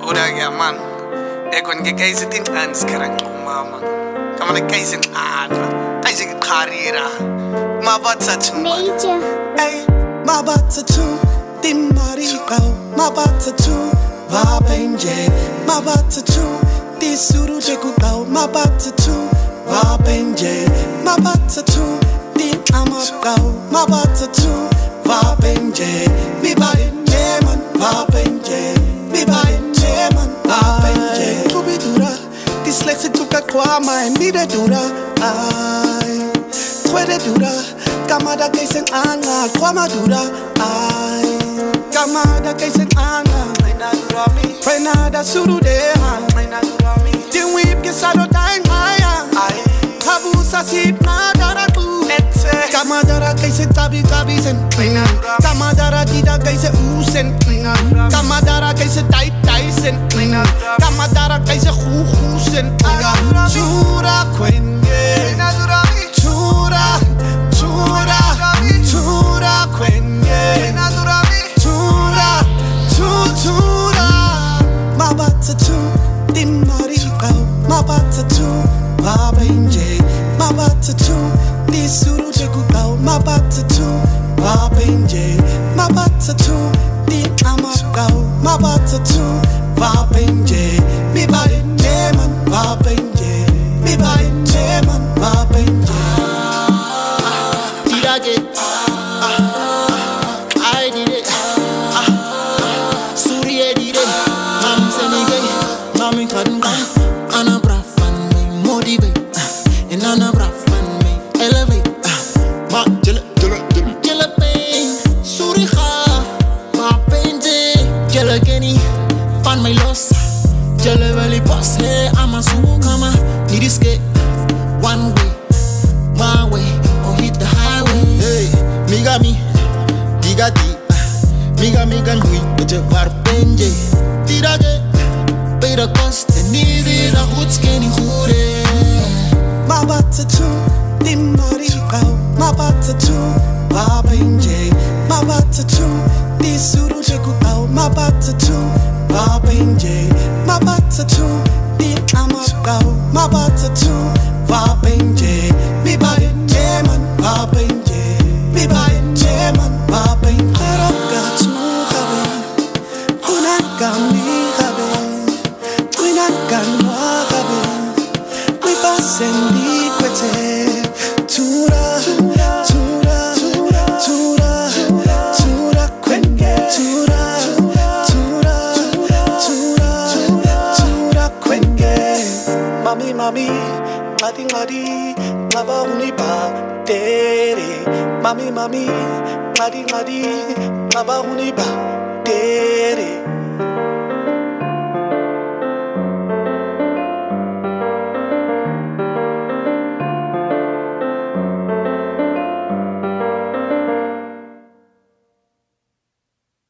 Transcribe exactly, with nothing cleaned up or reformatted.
Udah ya man, ekon ke kaisi tin an sekarang mama. Kamana kaisi an, kaisi karira. Mabatsa cuma. Hey, mabatsa tu, timari kau. Mabatsa tu, vabenje. Mabatsa tu, disuru deku kau. Mabatsa tu, vabenje. Mabatsa tu, din amat kau. Mabatsa tu, vabenje. Mi body man, vabenje. Mi body man, vabenje. Kubi dura, dyslexic tuka kwa mai mi de dura. Ay, puede dura. Kamada kaisen anga, kwa madura. Ay, kamada kaisen anga. Prenada suru deha. Din whip kisado daing maya. Habusa sit madara tu. Kamadara kaise tabi tabi sen. Kamadara kita kaise usen. Kamadara kaise tai tai sen. Kamadara kaise hu hu sen. Chura kwenye. Chura, chura, chura kwenye. Chura, chura. Mabatsa tu, dimari kau. Mabatsa tu, vabenje. Mabatsa tu, disuru deku kau. Mabatsa tu, vabenje. Mabatsa tu, di amat kau. Mabatsa tu, vabenje. Mi body man, vabenje. Mi body man, vabenje. Did I get? I did it. Suriye did it. Mam senige, mami kadunga. Ana braf and me motivate, and ana braf and me elevate. Ma jele jele jele jele pain. Suriha, ma painte. Jele geni, find my loss. Jele valley boss. Hey, I'm a sukama. Need escape. One way, my way, or hit the highway. Hey, miga mi, diga di, miga miga nui, beje varpenje. Tirage, pay the cost, and need is a good skinny hoodie. Mabatsa tu, dimari kau. Mabatsa tu, vabenje. Mabatsa tu, disuru deku kau. Mabatsa tu, vabenje. Mabatsa tu, di amat kau. Mabatsa tu, vabenje. Mi body man, vabenje. Mi body man, vabenje. Roga tu habe, unaga mi habe, unaga no habe. We pasen di kwete, tura, tura, tura, tura kwenge, tura, tura, tura, tura kwenge. Mami, mami, ngadi ngadi, ngaba huniba dere. Mami, mami, ngadi ngadi, ngaba huniba.